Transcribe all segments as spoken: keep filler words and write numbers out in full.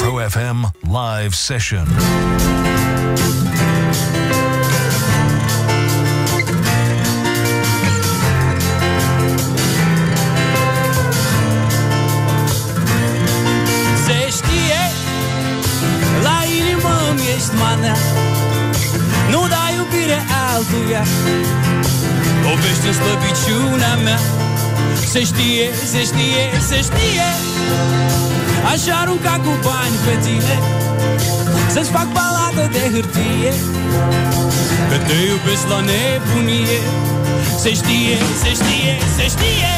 Pro F M live session. Se știe, la inimă îmi ești mana, nu dai iubire altuia, oprește slăbiciunea mea. Se știe, se știe, se știe, aș arunca cu bani pe tine, să-ți fac baladă de hârtie, că te iubesc la nebunie. Se știe, se știe, se știe.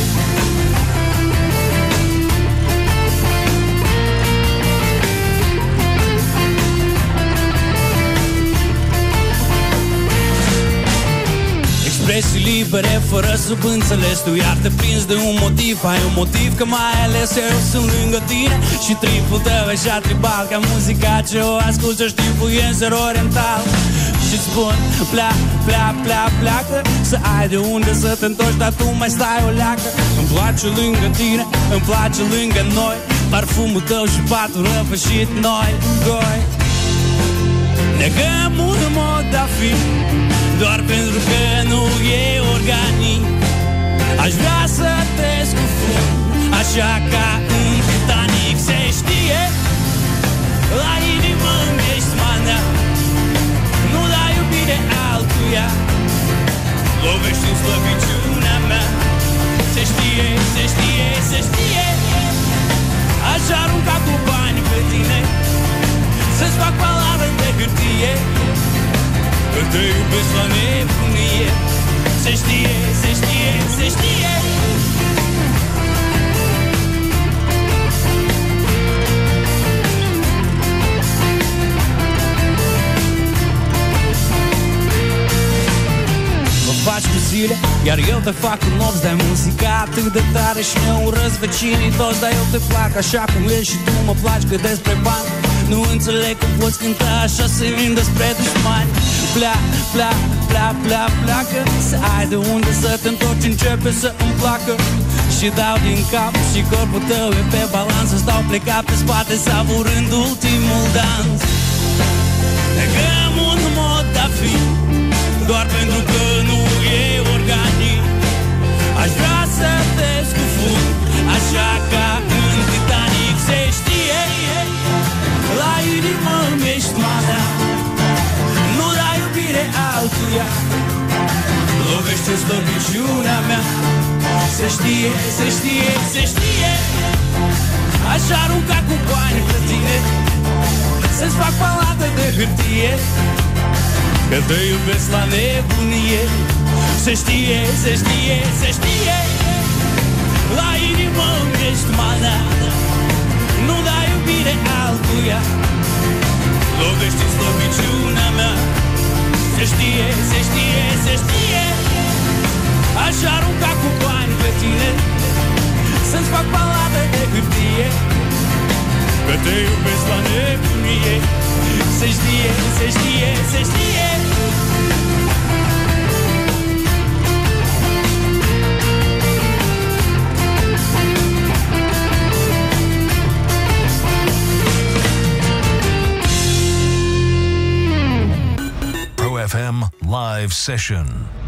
Expresii libere, fără subînțeles. Tu iar te prinzi de un motiv, ai un motiv că mai ales eu sunt lângă tine. Și tripul tău e așa tribal, ca muzica ce o ascultă știi fluențări oriental. Și-ți spun, plea, plea, plea, pleacă, să ai de unde să te întorci, dar tu mai stai o leacă. Îmi place lângă tine, îmi place lângă noi, parfumul tău și patul răpășit noi doi. Negăm un mod de a fi, doar pentru că nu e organic. Aș vrea să te scufund, așa ca un Titanic. Se știe, la inimă îmi ești mana, nu da iubire altuia, lovești în slăbiciunea mea. Se știe, se știe, se știe, aș arunca cu bani pe tine, să-ți fac baladă de hârtie, că te iubesc la nebunie. Se știe, se știe, se știe. Mă faci cu zile, iar eu te fac cu nopți. Dai muzica atât de tare și ne urăsc vecinii toți, dar eu te plac așa cum ești și tu mă placi. Că despre bani nu înțeleg cum poți cânta așa senin despre dușmani. Plea, plea, plea, plea, pleacă, să ai de unde să te întorci, începe să îmi placă. Și dau din cap și corpul tău e pe balans, stau plecat pe spate savurând ultimul dans. Negăm un mod de a fi, doar pentru că nu e organic. Aș vrea să te scufund, așa ca în Titanic. Se știe, la inimă îmi ești mana, nu da iubire altuia, lovește slăbiciunea mea. Se știe, se știe, se știe, aș arunca cu bani pe tine, să-ți fac baladă de hârtie, că te iubesc la nebunie. Se știe, se știe, se știe, la inimă îmi ești mana, nu da iubire altuia, lovești în slăbiciunea mea. Se știe, se știe, se știe, aș arunca cu bani pe tine, să-ți fac baladă de hârtie, că te iubesc la nebunie. Se știe, se știe, se știe. Pro F M live session.